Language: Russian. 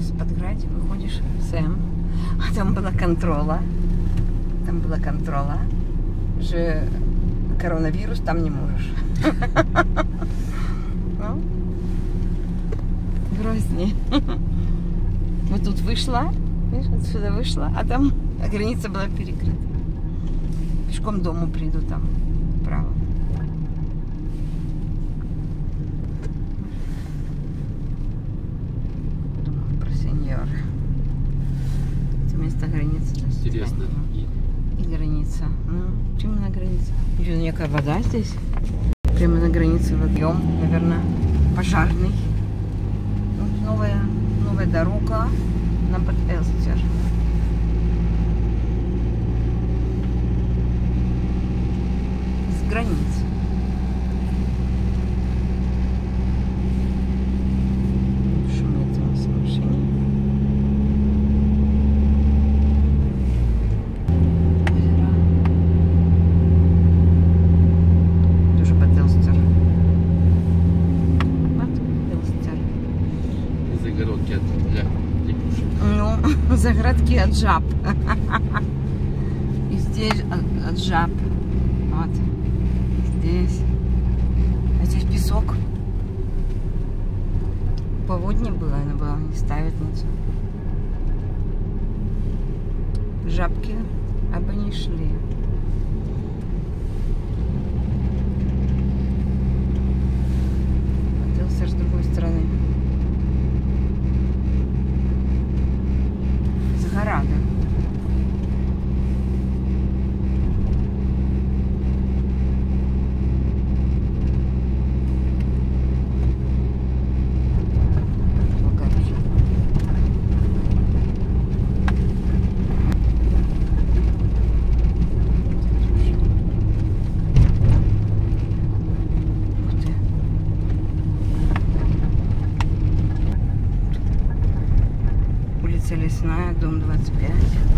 из-под граді выходишь, Сэм, а там была контрола. Там была контрола, что коронавирус там не можешь. Ну, Грозный. Вот тут вышла, видишь, отсюда вышла, а там граница была перекрыта. Пешком к дому приду там, вправо. Думаю про сеньора. Это место границы. Интересно. И граница. Ну, прямо на границе. Еще некая вода здесь. Прямо на границе водоем, наверное, пожарный. Вот новая дорога на Бад Элстер. С границы. Шумит у нас в машине. Тоже Бад Элстер. Бад Элстер. Загородки для лягушек. Ну, загородки от жаб. И здесь от жаб. Вот. Здесь. А здесь песок. Поводнее было, она была, не ставит ничего. Жабки абы не шли. Отелся с другой стороны. Загорада. Улица Лесная, дом 25.